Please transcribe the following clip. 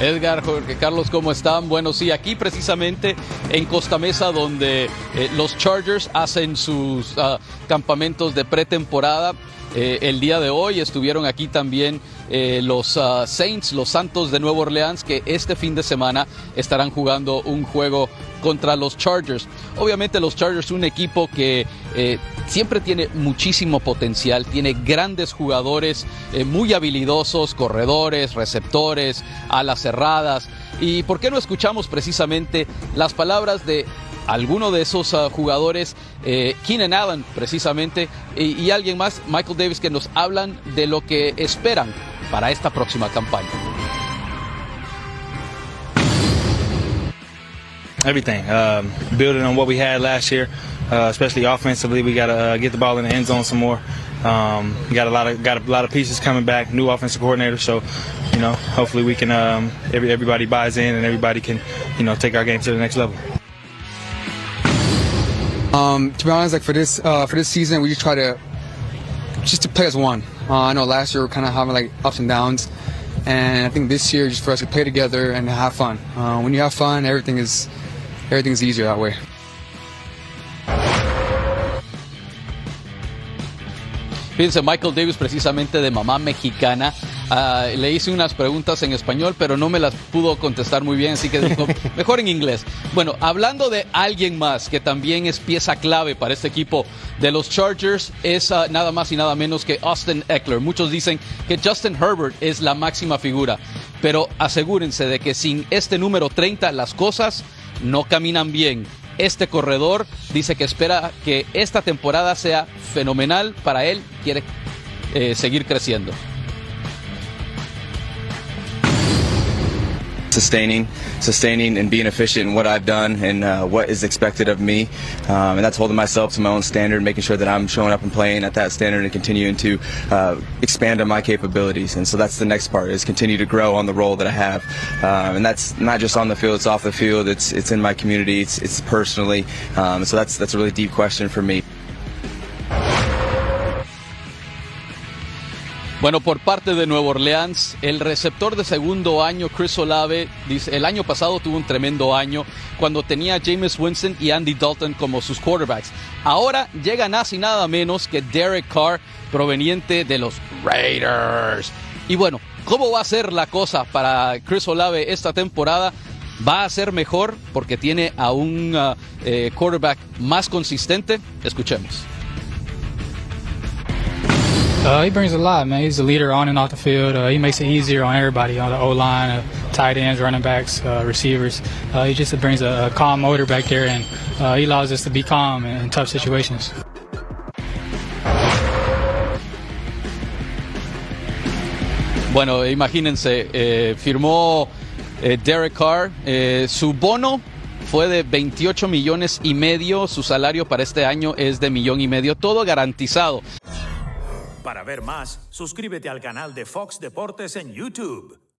Edgar, Jorge Carlos, ¿cómo están? Bueno, sí, aquí precisamente en Costa Mesa, donde los Chargers hacen sus campamentos de pretemporada. El día de hoy estuvieron aquí también los Saints, los Santos de Nueva Orleans, que este fin de semana estarán jugando un juego contra los Chargers. Obviamente los Chargers, un equipo que siempre tiene muchísimo potencial, tiene grandes jugadores muy habilidosos, corredores, receptores, alas cerradas. ¿Y por qué no escuchamos precisamente las palabras de alguno de esos jugadores, Keenan Allen precisamente, y alguien más, Michael Davis, que nos hablan de lo que esperan para esta próxima campaña? Everything, building on what we had last year, especially offensively. We got to get the ball in the end zone some more. We got a lot of pieces coming back, new offensive coordinator. So, hopefully we can everybody buys in and everybody can, take our game to the next level. To be honest, like for this season, we just try to play as one. I know last year we were kind of having like ups and downs, and I think this year just for us to play together and have fun. When you have fun, everything's easier that way. Fíjense, Michael Davis, precisamente de mamá mexicana, le hice unas preguntas en español, pero no me las pudo contestar muy bien, así que dijo, mejor en inglés. Bueno, hablando de alguien más que también es pieza clave para este equipo de los Chargers, es nada más y nada menos que Austin Ekeler. Muchos dicen que Justin Herbert es la máxima figura, pero asegúrense de que sin este número 30 las cosas no caminan bien. Este corredor dice que espera que esta temporada sea fenomenal para él, quiere seguir creciendo. Sustaining and being efficient in what I've done and what is expected of me, and that's holding myself to my own standard, making sure that I'm showing up and playing at that standard and continuing to expand on my capabilities. And so that's the next part, is continue to grow on the role that I have, and that's not just on the field, it's off the field, it's in my community, it's personally, so that's a really deep question for me. Bueno, por parte de Nueva Orleans, el receptor de segundo año, Chris Olave, dice, el año pasado tuvo un tremendo año cuando tenía a Jameis Winston y Andy Dalton como sus quarterbacks. Ahora llega nada menos que Derek Carr, proveniente de los Raiders. Y bueno, ¿cómo va a ser la cosa para Chris Olave esta temporada? ¿Va a ser mejor porque tiene a un quarterback más consistente? Escuchemos. He brings a lot, man. He's a leader on and off the field. He makes it easier on everybody, on the O-line, tight ends, running backs, receivers. He just brings a calm motor back there, and he allows us to be calm in tough situations. Bueno, imagínense, firmó Derek Carr, su bono fue de 28 millones y medio, su salario para este año es de 1,5 millones, todo garantizado. Para ver más, suscríbete al canal de Fox Deportes en YouTube.